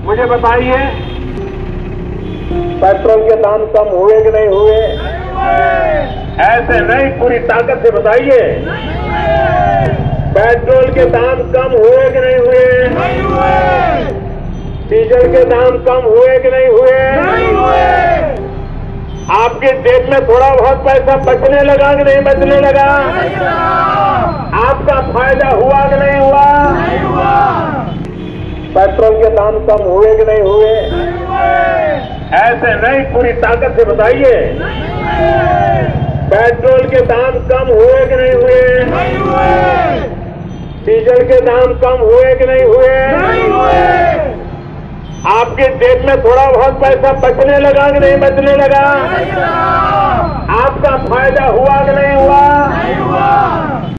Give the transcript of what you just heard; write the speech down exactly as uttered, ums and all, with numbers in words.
मुझे बताइए, पेट्रोल के दाम कम हुए कि नहीं हुए? ऐसे नहीं, पूरी ताकत से बताइए, पेट्रोल के दाम कम हुए कि नहीं हुए? डीजल के दाम कम हुए कि नहीं हुए? आपके जेब में थोड़ा बहुत पैसा बचने लगा कि नहीं बचने लगा? आपका फायदा हुआ कि नहीं हुआ? पेट्रोल के दाम कम हुए कि नहीं हुए? ऐसे नहीं, पूरी ताकत से बताइए, पेट्रोल के दाम कम हुए कि नहीं हुए? डीजल के दाम कम हुए कि नहीं हुए? आपके जेब में थोड़ा बहुत पैसा बचने लगा कि नहीं बचने लगा? आपका फायदा हुआ कि नहीं हुआ?